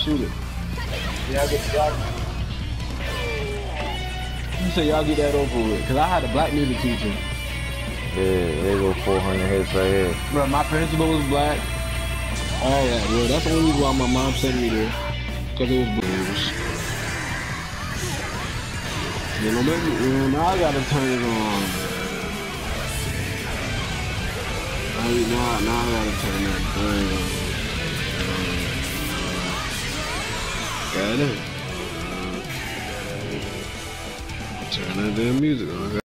shoot it. Y'all get y'all. You say y'all get that over with. Cause I had a black music teacher. Yeah, they go 400 hits right here. Bro, my principal was black. All that, bro. That's the only reason why my mom sent me there. Cause it was blues. You know, maybe, now I gotta turn it on. Now I gotta turn that thing on. Got it. Turn that damn music on.